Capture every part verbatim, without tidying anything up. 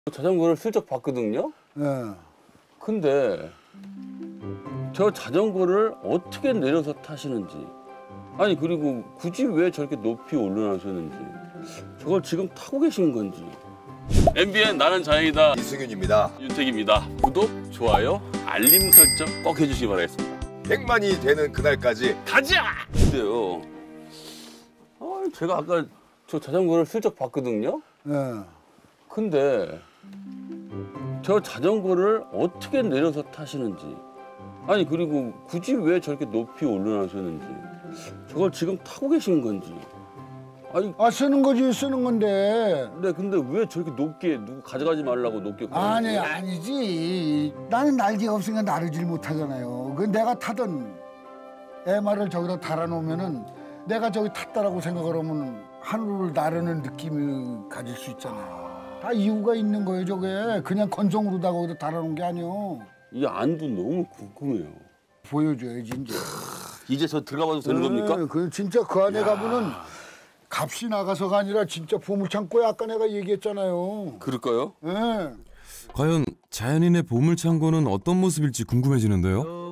자전거를 슬쩍 봤거든요. 예. 근데 저 자전거를 어떻게 내려서 타시는지, 아니 그리고 굳이 왜 저렇게 높이 올려놓으셨는지, 저걸 지금 타고 계신 건지. 엠비엔 나는 자연이다. 이승윤입니다. 윤택입니다. 구독, 좋아요, 알림 설정 꼭 해주시기 바라겠습니다. 백만이 되는 그날까지 가자! 근데요, 아, 제가 아까 저 자전거를 슬쩍 봤거든요. 예. 근데 저 자전거를 어떻게 내려서 타시는지, 아니 그리고 굳이 왜 저렇게 높이 올려놓으셨는지, 저걸 지금 타고 계신 건지. 아니, 아 쓰는 거지 쓰는 건데. 네, 근데 왜 저렇게 높게 누구 가져가지 말라고 높게 아니 걸어놓으세요? 아니지. 나는 날개가 없으니까 나르질 못하잖아요. 그 내가 타던 엠알을 저기다 달아놓으면은 내가 저기 탔다라고 생각을 하면 하늘을 나르는 느낌을 가질 수 있잖아요. 다 이유가 있는 거예요. 저게 그냥 건성으로다가 거기다 달아놓은 게 아니요. 이 안도 너무 궁금해요. 보여줘야지 이제. 이제 저 들어가봐도 되는 겁니까? 네, 그 진짜 그 안에 가면은 값이 나가서가 아니라 진짜 보물창고에 아까 내가 얘기했잖아요. 그럴까요? 예. 과연 자연인의 보물창고는 어떤 모습일지 궁금해지는데요.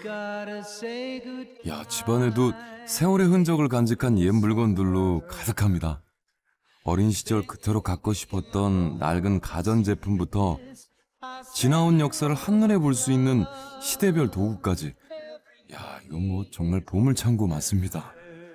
야, 집안에도 세월의 흔적을 간직한 옛 물건들로 가득합니다. 어린 시절 그토록 갖고 싶었던 낡은 가전제품부터 지나온 역사를 한눈에 볼 수 있는 시대별 도구까지. 야, 이건 뭐 정말 보물창고 맞습니다.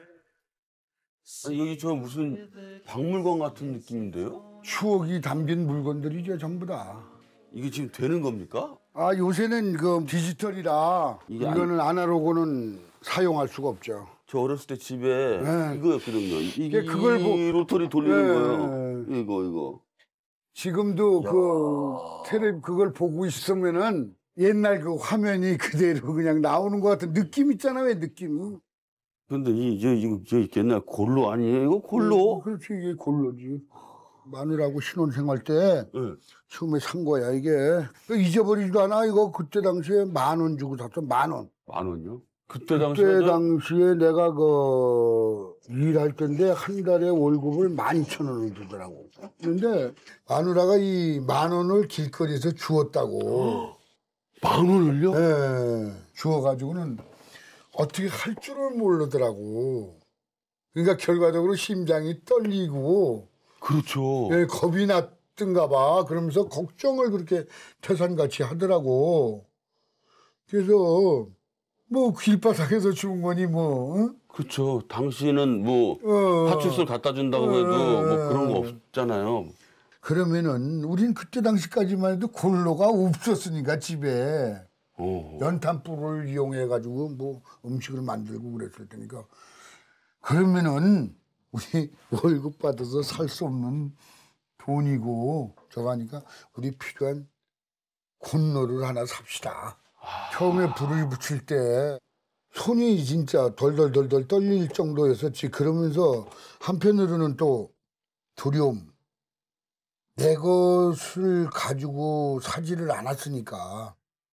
아니, 여기 저 무슨 박물관 같은 느낌인데요? 추억이 담긴 물건들이죠 전부 다. 이게 지금 되는 겁니까? 아 요새는 그 디지털이라 이게 이거는 아날로그는 사용할 수가 없죠. 저 어렸을 때 집에 네. 이거였거든요. 이게 이게 그걸 보- 이 로터리 돌리는 네. 거예요. 이거 이거. 지금도 그 텔레 그걸 보고 있으면은 옛날 그 화면이 그대로 그냥 나오는 것 같은 느낌 있잖아요. 왜 느낌? 근데 이 이거 이거 저 옛날 골로 아니에요? 이거 골로? 그렇지 이게 골로지. 마누라하고 신혼생활 때 네. 처음에 산 거야 이게. 잊어버리지도 않아. 이거 그때 당시에 만 원 주고 샀어. 만 원. 만 원요? 그때 당시에 그때 당시에 내가 그 일할 때인데 한 달에 월급을 만 이천 원을 주더라고. 근데 마누라가 이 만 원을 길거리에서 주었다고. 만 원을요? 예, 주어가지고는 어떻게 할 줄을 모르더라고. 그러니까 결과적으로 심장이 떨리고 그렇죠. 예, 겁이 났던가 봐. 그러면서 걱정을 그렇게 태산같이 하더라고. 그래서 뭐 길바닥에서 죽은 거니 뭐. 응? 그렇죠. 당시에는 뭐 어. 파출소를 갖다 준다고 해도 뭐 그런 거 없잖아요. 그러면은 우린 그때 당시까지만 해도 골로가 없었으니까 집에 어. 연탄불을 이용해 가지고 뭐 음식을 만들고 그랬을 테니까. 그러면은 우리 월급 받아서 살 수 없는 돈이고 저거 하니까 우리 필요한 곤로를 하나 삽시다. 처음에 불을 붙일 때 손이 진짜 덜덜덜덜 떨릴 정도였었지. 그러면서 한편으로는 또 두려움. 내 것을 가지고 사지를 않았으니까.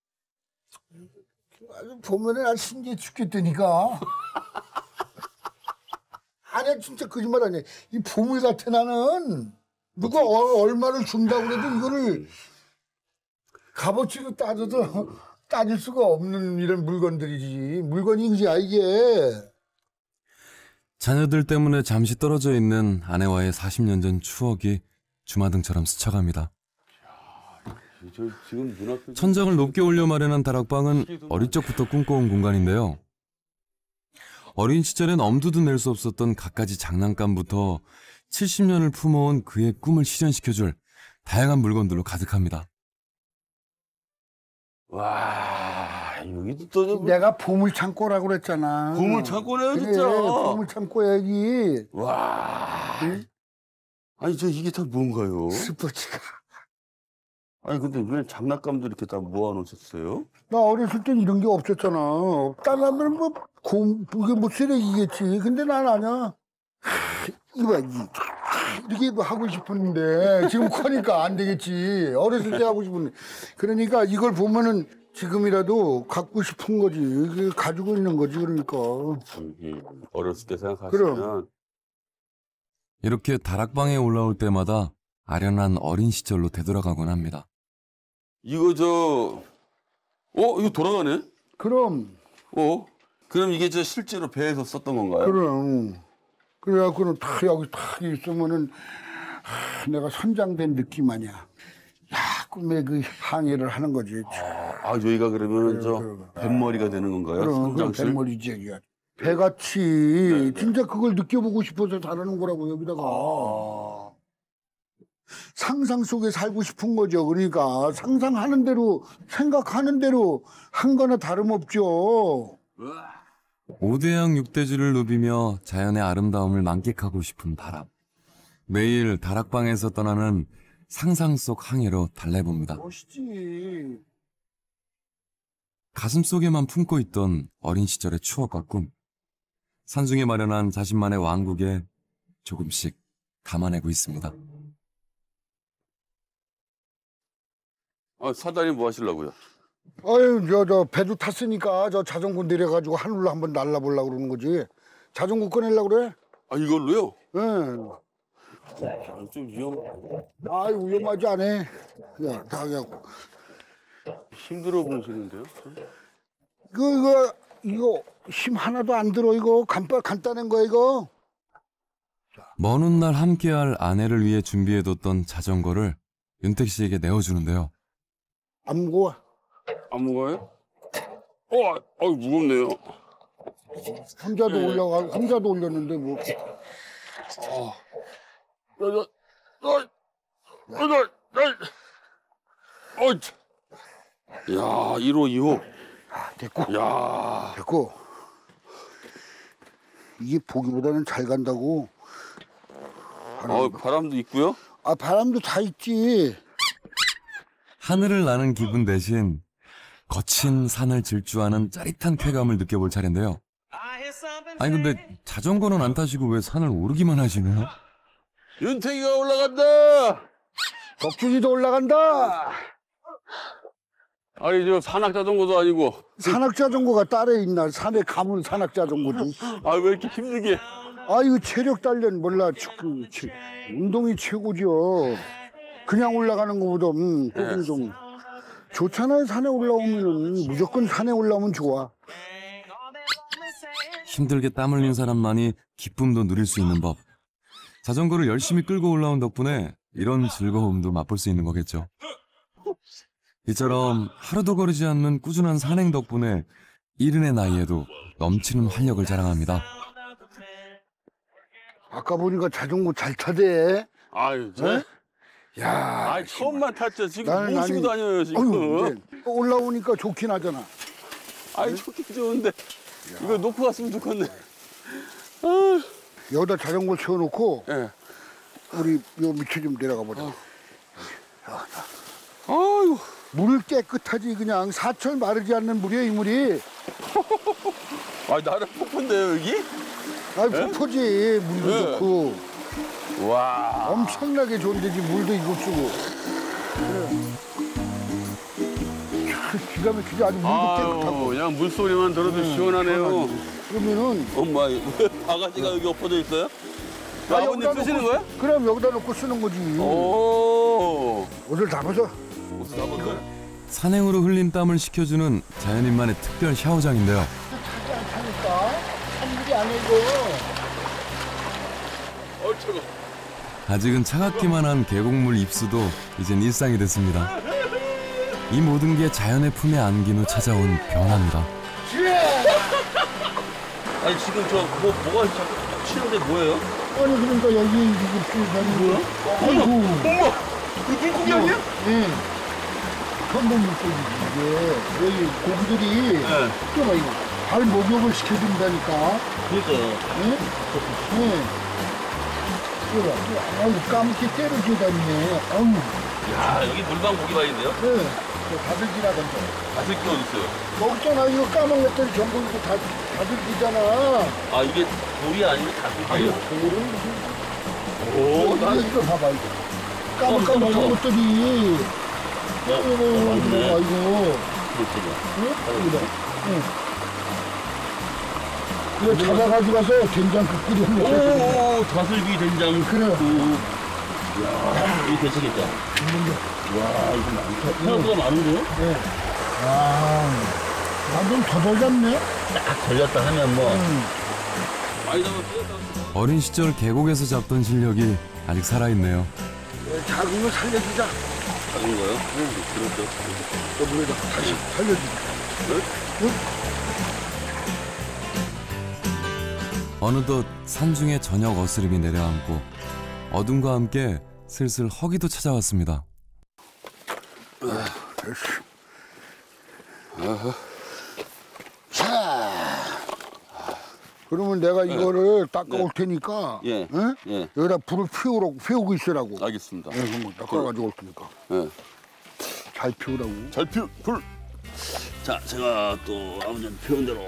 아주 보면은 아 신기해 죽겠다니까. 아니야 진짜 거짓말 아니야. 이 보물 같아 나는. 누가 어, 얼마를 준다고 그래도 이거를 값어치로 따져도 따질 수가 없는 이런 물건들이지. 물건이 그지야 이게. 자녀들 때문에 잠시 떨어져 있는 아내와의 사십 년 전 추억이 주마등처럼 스쳐갑니다. 저 지금 눈앞에 천장을 높게 올려 마련한 다락방은 어릴 적부터 꿈꿔온 공간인데요. 어린 시절엔 엄두도 낼 수 없었던 갖가지 장난감부터 칠십 년을 품어온 그의 꿈을 실현시켜줄 다양한 물건들로 가득합니다. 와, 여기도 또 내가 보물 창고라고 그랬잖아. 보물 창고네요, 그래, 진짜. 보물 창고야 여기. 와. 응? 아니 저 이게 다 뭔가요? 스포츠카. 아니 근데 왜 장난감도 이렇게 다 모아놓으셨어요? 나 어렸을 땐 이런 게 없었잖아. 딸라면 뭐 공, 이게 뭐 쓰레기겠지. 근데 난 아냐. 이거 봐, 이- 이렇게 뭐 하고 싶었는데 지금 커니까 안 되겠지. 어렸을 때 하고 싶은데. 그러니까 이걸 보면은 지금이라도 갖고 싶은 거지. 이게 가지고 있는 거지. 그러니까. 음, 어렸을 때 생각하시면 그럼. 이렇게 다락방에 올라올 때마다 아련한 어린 시절로 되돌아가곤 합니다. 이거 저, 어 이거 돌아가네? 그럼, 어? 그럼 이게 저 실제로 배에서 썼던 건가요? 그럼. 그래갖고는 탁 여기 탁 있으면은 하, 내가 선장된 느낌 아니야. 야, 꿈에 그 항해를 하는 거지. 아 여기가 그러면 저 그럼. 뱃머리가 되는 건가요? 그럼, 그럼 선장실? 뱃머리지, 여기가. 배같이 진짜 그걸 느껴보고 싶어서 다루는 거라고, 여기다가. 아. 상상 속에 살고 싶은 거죠. 그러니까 상상하는 대로, 생각하는 대로 한 거나 다름없죠. 오대양 육대주를 누비며 자연의 아름다움을 만끽하고 싶은 바람. 매일 다락방에서 떠나는 상상 속 항해로 달래봅니다. 멋있지. 가슴속에만 품고 있던 어린 시절의 추억과 꿈. 산중에 마련한 자신만의 왕국에 조금씩 담아내고 있습니다. 아 사단이 뭐 하시려고요? 아유, 저, 저, 배도 탔으니까 저 자전거 내려가지고 하늘로 한번 날라보려고 그러는 거지. 자전거 꺼내려고 그래? 아 이걸로요? 응. 아, 좀 위험. 아유, 위험하지 않아. 야, 다 하고. 힘들어 보이시는데요? 이거, 이거, 이거 힘 하나도 안 들어, 이거. 간단, 간단한 거, 이거. 먼 훗날 함께할 아내를 위해 준비해뒀던 자전거를 윤택 씨에게 내어주는데요. 안 무거워. 안 무거워요? 어, 아 무겁네요. 혼자도 네. 올라가, 혼자도 올렸는데, 뭐. 어, 저, 저, 저, 저, 저, 어, 참. 야, 일 호, 이 호. 아, 됐고. 야, 됐고. 이게 보기보다는 잘 간다고. 어, 바람도 있고요. 아, 바람도 다 있지. 하늘을 나는 기분 대신 거친 산을 질주하는 짜릿한 쾌감을 느껴볼 차례인데요. 아니 근데 자전거는 안 타시고 왜 산을 오르기만 하시나요? 윤택이가 올라간다. 덕준이도 올라간다. 아니 저 산악 자전거도 아니고. 산악자전거가 딸에 있나? 산에 가면 산악자전거지. 아 왜 이렇게 힘들게? 아, 이거 체력 단련 몰라. 그, 체- 운동이 최고죠. 그냥 올라가는 것보다, 음, 조금 좀. 좋잖아요. 산에 올라오면은. 무조건 산에 올라오면 좋아. 힘들게 땀 흘린 사람만이 기쁨도 누릴 수 있는 법. 자전거를 열심히 끌고 올라온 덕분에 이런 즐거움도 맛볼 수 있는 거겠죠. 이처럼 하루도 거르지 않는 꾸준한 산행 덕분에 이른의 나이에도 넘치는 활력을 자랑합니다. 아까 보니까 자전거 잘 타대. 아유, 저, 야, 아 처음만 탔죠. 지금 나는 모시고 아니- 다녀요 지금. 어휴, 이제 올라오니까 좋긴 하잖아. 아이 좋긴 좋은데 이거 놓고 갔으면 좋겠네. 아, 여기다 자전거 세워놓고 예. 우리 요 밑에 좀 내려가 보자. 아유, 물 깨끗하지. 그냥 사철 마르지 않는 물이야, 이 물이. 아 나름 폭포인데요 여기? 아, 폭포지. 물도 네. 좋고. 와. 엄청나게 좋은 데지. 물도 이거 쓰고. 그래. 참 기가 막히지. 아주 물도 깨끗하고. 아유, 그냥 물소리만 들어도 시원하네요. 그러면은 엄마, 왜 바가지가 여기 엎어져 있어요? 아, 아버님 여기다 쓰시는 놓고- 거야? 그럼 여기다 놓고 쓰는 거지. 오. 옷을 다 벗어. 옷을 다 벗어요? 산행으로 흘린 땀을 식혀주는 자연인만의 특별 샤워장인데요. 타지 않다니까. 산물이 아니고. 어, 차가. 아직은 차갑기만 한 계곡물 입수도 이젠 일상이 됐습니다. 이 모든 게 자연의 품에 안긴 후 찾아온 변화입니다. 아니 지금 저 뭐 뭐가 자꾸 치는데 뭐예요? 아니 그러니까 여기 이게 풀다니 뭐야? 아이고. 어머, 이거 물고기 아니야? 예. 천봉 물고기지 이게. 여기 고기들이 네. 또 이거 발 목욕을 시켜준다니까. 그러니까요. 예? 예. 이거 아우 까맣게 때려줘 다니네. 아우. 야 여기 물방 고기발인데요? 예. 저 다슬기라던데. 다슬기 어디 있어요? 먹잖아. 이거 까만 것들 전부 이거 다 다슬기잖아. 아 이게 돌이 아니고 다슬기예요? 그거를 오, 이거 나 이거 봐봐 이거. 까만 어, 까만 이거 것들이. 어, 이거 이거 이거. 그렇군요. 응? 이거. 응. 이거 잡아가지고 가서 된장 그 끓여 먹어. 오, 다슬기 된장. 그래. 오, 야, 이거 괜찮겠다. 와, 이거 많다. 생각보다 많은데요? 네. 아, 나좀 더 돌렸네. 딱 걸렸다 하면 뭐. 많이 잡았어요. 어린 시절 계곡에서 잡던 실력이 아직 살아있네요. 작은 거 살려주자. 작은 거요? 응, 그렇죠. 또 물에다 다시 살려주자. 어느덧 산중에 저녁 어스름이 내려앉고 어둠과 함께 슬슬 허기도 찾아왔습니다. 자, 그러면 내가 이거를 닦아올 테니까, 예. 응? 예. 여기다 불을 피우라고, 피우고 있으라고. 알겠습니다. 예, 그럼 닦아가지고 올 테니까. 예. 잘 피우라고. 잘 피, 불. 자, 제가 또 아버님 표현 대로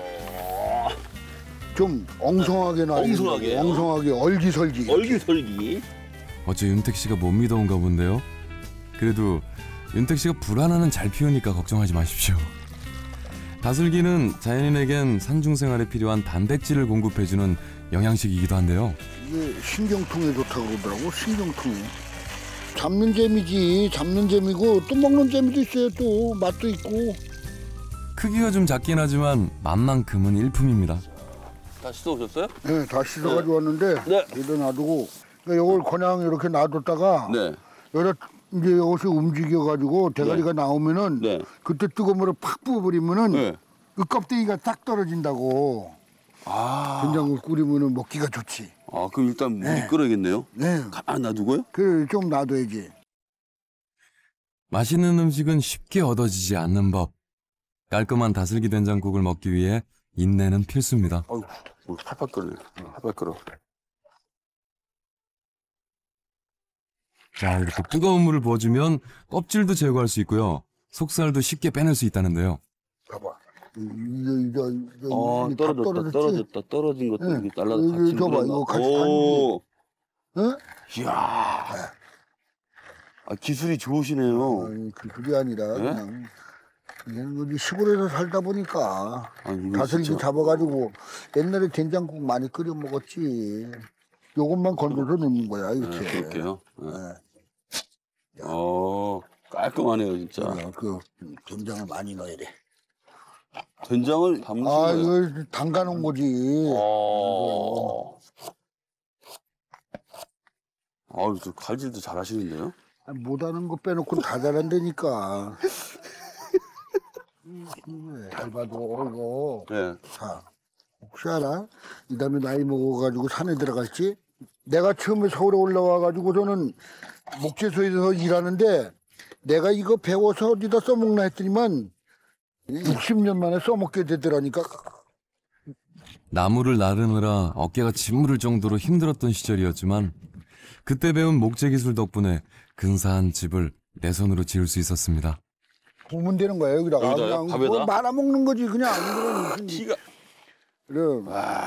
좀 엉성하게 나. 엉성하게요? 엉성하게, 얼기설기. 얼기설기. 어째 윤택 씨가 못 믿어온가 본데요. 그래도 윤택 씨가 불 하나는 잘 피우니까 걱정하지 마십시오. 다슬기는 자연인에겐 산중 생활에 필요한 단백질을 공급해주는 영양식이기도 한데요. 이게 신경통에 좋다고 그러더라고, 신경통에. 잡는 재미지, 잡는 재미고 또 먹는 재미도 있어요. 또 맛도 있고. 크기가 좀 작긴 하지만 맛만큼은 일품입니다. 다 씻어오셨어요? 네, 다 씻어가지고 왔는데 네. 여기다 놔두고 그러니까 이걸 그냥 이렇게 놔뒀다가 네. 여기다 이제 이것이 움직여가지고 대가리가 나오면은 네. 그때 뜨거운 물을 팍 부어버리면은 네. 그 껍데기가 딱 떨어진다고. 아. 된장을 끓이면은 먹기가 좋지. 아, 그럼 일단 물이 네. 끓어야겠네요. 네. 가만히 놔두고요? 그래 좀 놔둬야지. 맛있는 음식은 쉽게 얻어지지 않는 법. 깔끔한 다슬기 된장국을 먹기 위해 인내는 필수입니다. 아유, 물 팔팔 끓네. 팔팔 끓어. 자, 이렇게 뜨거운 물을 부어주면 껍질도 제거할 수 있고요. 속살도 쉽게 빼낼 수 있다는데요. 봐봐. 이거 이거 이거 어, 이게 다 떨어졌다, 떨어졌지? 떨어졌다. 떨어진 것도 네. 이렇게 잘라서 이거 같이 줘봐, 물에다- 이거 같이 오, 응? 이야. 아, 기술이 좋으시네요. 아니, 그 그게 아니라 네? 그냥 그냥 여기 시골에서 살다 보니까 아니, 이거 다슬기 진짜. 잡아가지고 옛날에 된장국 많이 끓여 먹었지. 요것만 건져서 넣는 거야 이렇게. 네, 그럴게요. 네. 네. 어, 깔끔하네요, 진짜. 어, 그 된장을 많이 넣어야 돼. 된장을 담으신 아 거예요? 이거 담가놓은 거지. 어. 아유, 저 칼질도 잘하시는데요? 아, 못하는 거 빼놓고 다 잘한다니까. 음, 잘 봐도 이거. 네. 자, 혹시 알아? 이 다음에 나이 먹어가지고 산에 들어갔지? 내가 처음에 서울에 올라와가지고 저는 목재소에서 일하는데 내가 이거 배워서 어디다 써먹나 했더니만 육십 년 만에 써먹게 되더라니까. 나무를 나르느라 어깨가 짓무를 정도로 힘들었던 시절이었지만 그때 배운 목재 기술 덕분에 근사한 집을 내 손으로 지을 수 있었습니다. 보면 되는 거야 여기다가. 여기다요? 그냥 밥에다? 뭐 말아먹는 거지 그냥. 그럼 무슨 키가. 그럼.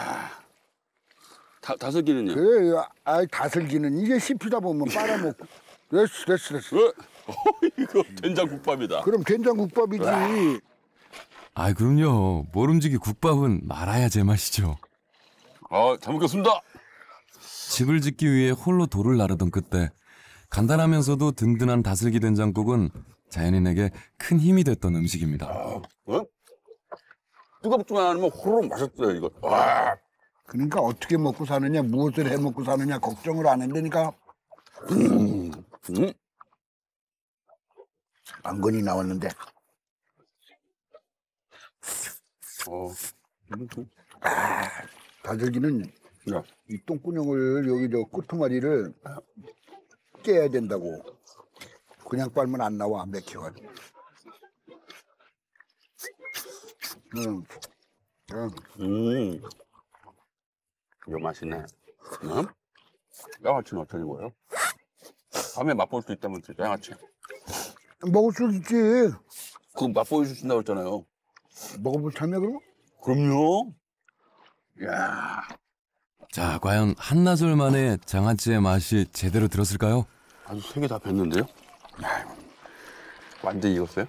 다, 다슬기는요? 그래, 아, 다슬기는 이제 씹히다 보면 빨아먹고. 됐어, 됐어, 됐어. 왜? 어, 이거 된장국밥이다. 그럼 된장국밥이지. 아, 그럼요. 모름지기 국밥은 말아야 제맛이죠. 아, 잘 먹겠습니다. 집을 짓기 위해 홀로 돌을 나르던 그때 간단하면서도 든든한 다슬기 된장국은 자연인에게 큰 힘이 됐던 음식입니다. 어? 뜨겁지만 않으면 호로록 맛있어요, 이거. 와. 그러니까 어떻게 먹고 사느냐, 무엇을 해 먹고 사느냐 걱정을 안 한다니까. 음. 음. 안건이 나왔는데. 어. 다슬기는 야. 이 똥구녕을 여기 저 끄트머리를 깨야 된다고. 그냥 빨면 안 나와, 맥혀가지고. 응. 응. 음. 이거 맛있네. 응? 양아치는 어떻게 거예요? 밤에 맛볼 수 있다면 진짜 양아치. 먹을 수 있지. 그거 맛보여 주신다고 했잖아요. 먹어볼 참이야, 그럼? 그럼요. 이야. 자, 과연 한나절 만에 장아찌의 맛이 제대로 들었을까요? 아주 세 개 다 뱄는데요? 완전 익었어요?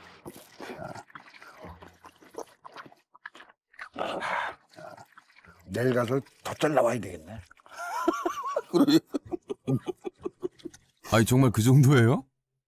내일 가서 더 잘라와야 되겠네. 그러게. 아니 정말 그 정도예요?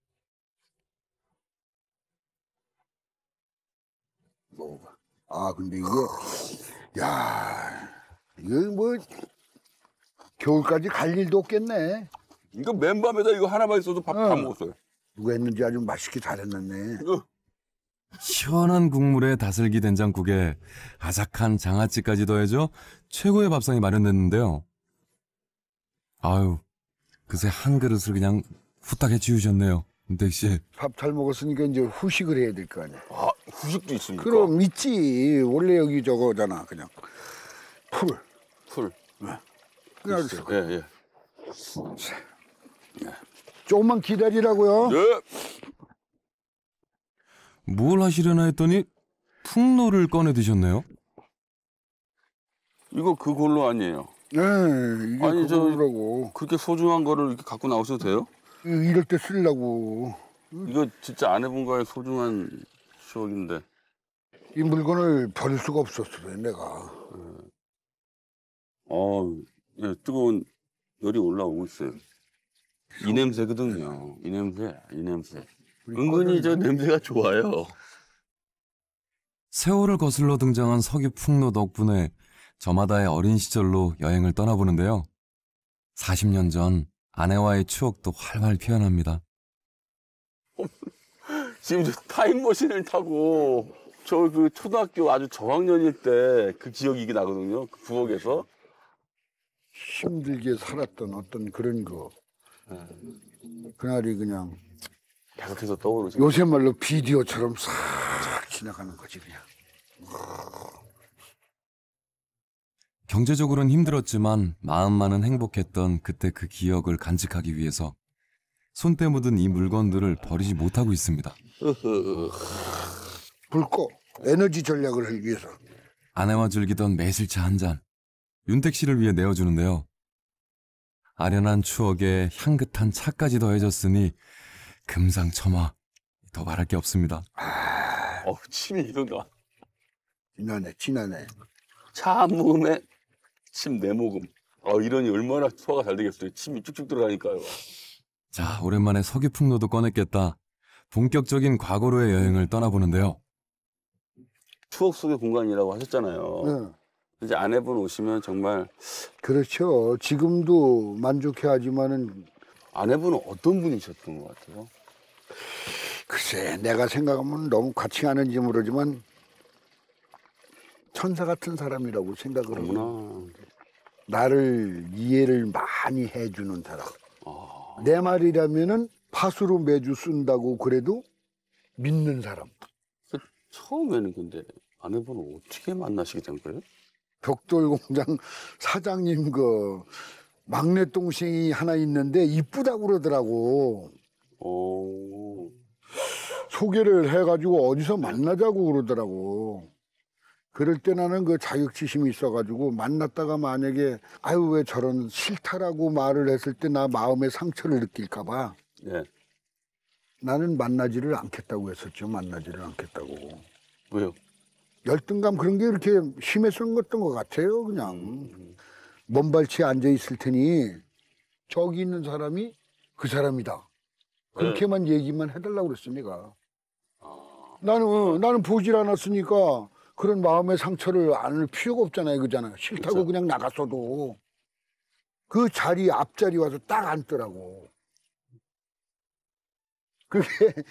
먹어봐. 아, 근데 이거, 야, 이거 뭐, 겨울까지 갈 일도 없겠네. 이거 맨밥에다 이거 하나만 있어도 밥 다 어. 먹었어요. 누가 했는지 아주 맛있게 잘해놨네. 이거 시원한 국물에 다슬기 된장국에 아삭한 장아찌까지 더해져 최고의 밥상이 마련됐는데요. 아유, 그새 한 그릇을 그냥 후딱에 지우셨네요, 윤택 씨. 밥 잘 먹었으니까 이제 후식을 해야 될 거 아니야. 아, 후식도 있습니까? 그럼 있지. 원래 여기 저거잖아, 그냥. 풀. 풀. 그냥 있어요. 예, 예. 조금만 기다리라고요. 네. 뭘 하시려나 했더니 풍로를 꺼내 드셨네요. 이거 그걸로 아니에요. 네, 이게 아니, 저- 그거라고. 그렇게 소중한 거를 이렇게 갖고 나오셔도 돼요? 이럴 때 쓰려고. 이거 진짜 아내분과의 소중한 추억인데. 이 물건을 버릴 수가 없었어요, 내가. 어, 예, 뜨거운 열이 올라오고 있어요. 이 냄새거든요. 이 냄새, 이 냄새. 은근히 저 냄새가 좋아요. 세월을 거슬러 등장한 서귀 풍로 덕분에 저마다의 어린 시절로 여행을 떠나보는데요. 사십 년 전 아내와의 추억도 활활 피어납니다. 지금 저 타임머신을 타고 저 그 초등학교 아주 저학년일 때 그 기억이 이게 나거든요. 그 부엌에서. 힘들게 살았던 어떤 그런 거. 그날이 그냥 계속해서 떠오르죠. 요새 말로 비디오처럼 싹 지나가는 거지, 그냥. 경제적으로는 힘들었지만 마음만은 행복했던 그때 그 기억을 간직하기 위해서 손때 묻은 이 물건들을 버리지 못하고 있습니다. 불 꺼. 에너지 전략을 하기 위해서. 아내와 즐기던 매실차 한 잔, 윤택 씨를 위해 내어주는데요. 아련한 추억에 향긋한 차까지 더해졌으니 금상첨화, 더 말할 게 없습니다. 어, 침이 이런가. 지나네, 지나네. 차 한 모금에 침 네 모금. 어, 이러니 얼마나 소화가 잘 되겠어요. 침이 쭉쭉 들어가니까요. 자, 오랜만에 서귀풍로도 꺼냈겠다. 본격적인 과거로의 여행을 떠나보는데요. 추억 속의 공간이라고 하셨잖아요. 네. 이제 아내분 오시면 정말 그렇죠. 지금도 만족해 하지만은 아내분은 어떤 분이셨던 것 같아요? 글쎄, 내가 생각하면 너무 과칭하는지 모르지만 천사 같은 사람이라고 생각을 하고 어머나. 나를 이해를 많이 해주는 사람. 아, 내 말이라면은 팥으로 매주 쓴다고 그래도 믿는 사람. 그 처음에는 근데 아내분을 어떻게 만나시게 된 거예요? 벽돌공장 사장님 그 막내 동생이 하나 있는데 이쁘다고 그러더라고. 어, 소개를 해가지고 어디서 만나자고 그러더라고. 그럴 때 나는 그 자격지심이 있어가지고 만났다가 만약에 아유 왜 저런 싫다라고 말을 했을 때 나 마음의 상처를 느낄까봐 예. 나는 만나지를 않겠다고 했었죠. 만나지를 않겠다고. 왜요? 열등감 그런 게 이렇게 심했던 것 같아요. 그냥 먼발치에 앉아 있을 테니 저기 있는 사람이 그 사람이다. 그렇게만 얘기만 해달라고 그랬어 내가. 나는 어, 나는 보질 않았으니까 그런 마음의 상처를 안을 필요가 없잖아요. 그잖아. 싫다고 그쵸. 그냥 나갔어도 그 자리 앞자리 와서 딱 앉더라고. 그게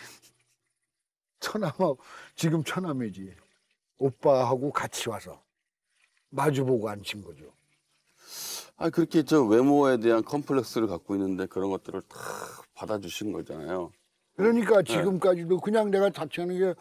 처남하고 지금 처남이지. 오빠하고 같이 와서 마주보고 앉힌 거죠. 아, 그렇게 저 외모에 대한 컴플렉스를 갖고 있는데 그런 것들을 다 받아주신 거잖아요. 그러니까 지금까지도 그냥 내가 자취하는 게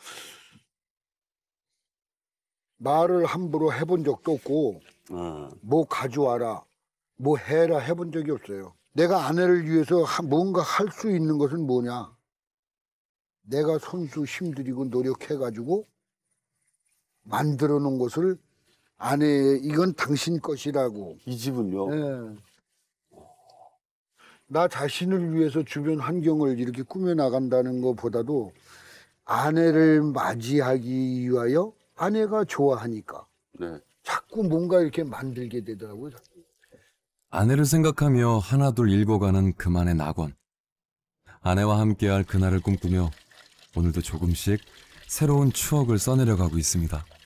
말을 함부로 해본 적도 없고 아, 뭐 가져와라 뭐 해라 해본 적이 없어요. 내가 아내를 위해서 하- 뭔가 할 수 있는 것은 뭐냐. 내가 손수 힘들이고 노력해가지고 만들어 놓은 것을 아내의 이건 당신 것이라고. 이 집은요? 예. 나 자신을 위해서 주변 환경을 이렇게 꾸며 나간다는 것보다도 아내를 맞이하기 위하여 아내가 좋아하니까 네. 자꾸 뭔가 이렇게 만들게 되더라고요. 아내를 생각하며 하나둘 읽어가는 그만의 낙원. 아내와 함께할 그날을 꿈꾸며 오늘도 조금씩 새로운 추억을 써내려가고 있습니다.